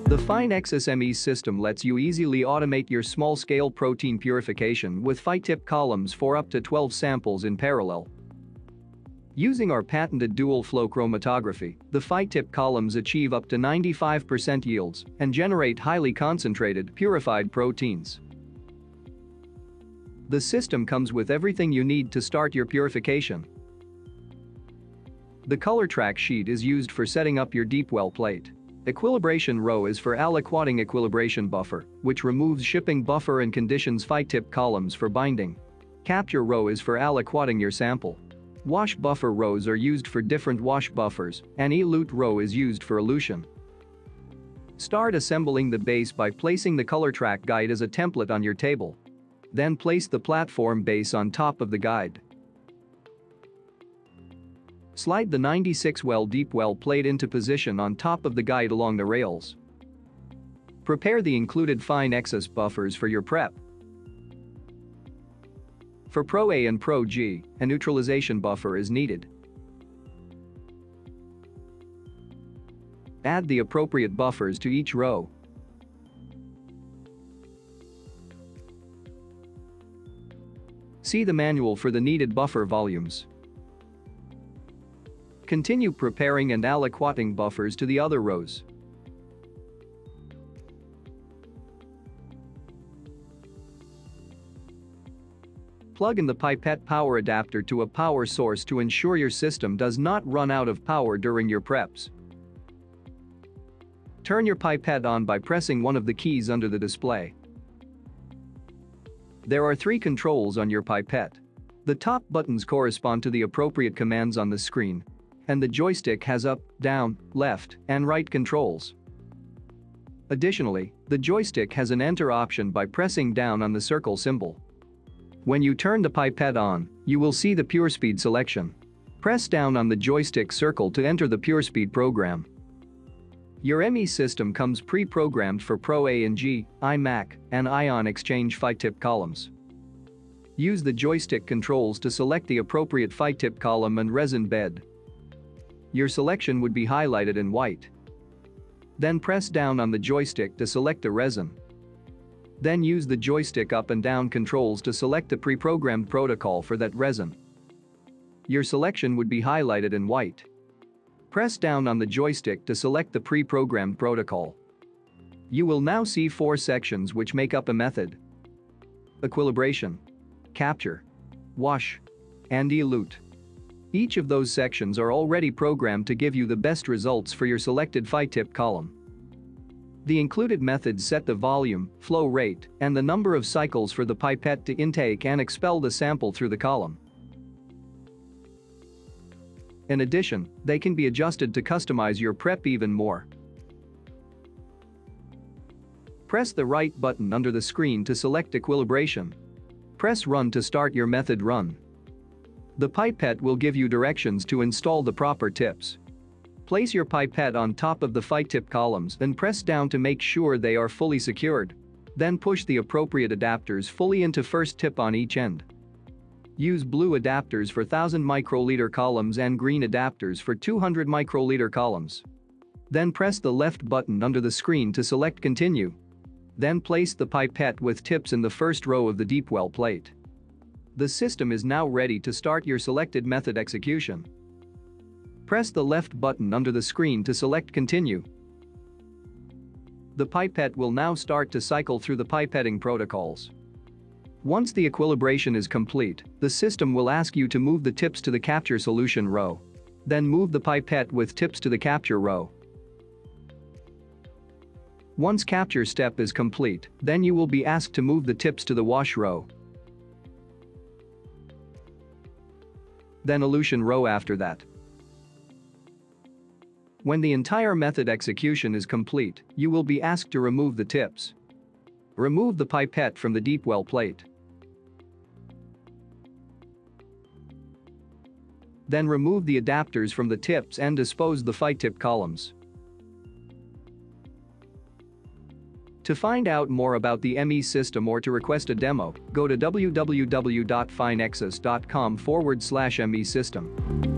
The PhyNexus ME system lets you easily automate your small-scale protein purification with PhyTip columns for up to 12 samples in parallel. Using our patented dual-flow chromatography, the PhyTip columns achieve up to 95% yields and generate highly concentrated, purified proteins. The system comes with everything you need to start your purification. The color track sheet is used for setting up your deep well plate. Equilibration row is for aliquoting equilibration buffer, which removes shipping buffer and conditions PhyTip columns for binding. Capture row is for aliquoting your sample. Wash buffer rows are used for different wash buffers, and elute row is used for elution. Start assembling the base by placing the color track guide as a template on your table. Then place the platform base on top of the guide. Slide the 96-well deep well plate into position on top of the guide along the rails. Prepare the included PhyNexus buffers for your prep. For Pro A and Pro G, a neutralization buffer is needed. Add the appropriate buffers to each row. See the manual for the needed buffer volumes. Continue preparing and aliquoting buffers to the other rows. Plug in the pipette power adapter to a power source to ensure your system does not run out of power during your preps. Turn your pipette on by pressing one of the keys under the display. There are 3 controls on your pipette. The top buttons correspond to the appropriate commands on the screen, and the joystick has up, down, left, and right controls. Additionally, the joystick has an enter option by pressing down on the circle symbol. When you turn the pipette on, you will see the PureSpeed selection. Press down on the joystick circle to enter the PureSpeed program. Your ME system comes pre-programmed for Pro A and G, iMac, and ion exchange PhyTip columns. Use the joystick controls to select the appropriate PhyTip column and resin bed. Your selection would be highlighted in white. Then press down on the joystick to select the resin. Then use the joystick up and down controls to select the pre-programmed protocol for that resin. Your selection would be highlighted in white. Press down on the joystick to select the pre-programmed protocol. You will now see 4 sections which make up a method: equilibration, capture, wash, and elute. Each of those sections are already programmed to give you the best results for your selected PhyTip column. The included methods set the volume, flow rate, and the number of cycles for the pipette to intake and expel the sample through the column. In addition, they can be adjusted to customize your prep even more. Press the right button under the screen to select equilibration. Press Run to start your method run. The pipette will give you directions to install the proper tips. Place your pipette on top of the PhyTip columns and press down to make sure they are fully secured. Then push the appropriate adapters fully into first tip on each end. Use blue adapters for 1000 microliter columns and green adapters for 200 microliter columns. Then press the left button under the screen to select Continue. Then place the pipette with tips in the first row of the deep well plate. The system is now ready to start your selected method execution. Press the left button under the screen to select Continue. The pipette will now start to cycle through the pipetting protocols. Once the equilibration is complete, the system will ask you to move the tips to the capture solution row. Then move the pipette with tips to the capture row. Once capture step is complete, then you will be asked to move the tips to the wash row. Then elution row after that. When the entire method execution is complete, you will be asked to remove the tips. Remove the pipette from the deep well plate. Then remove the adapters from the tips and dispose the PhyTip columns. To find out more about the ME system or to request a demo, go to www.phynexus.com/ME system.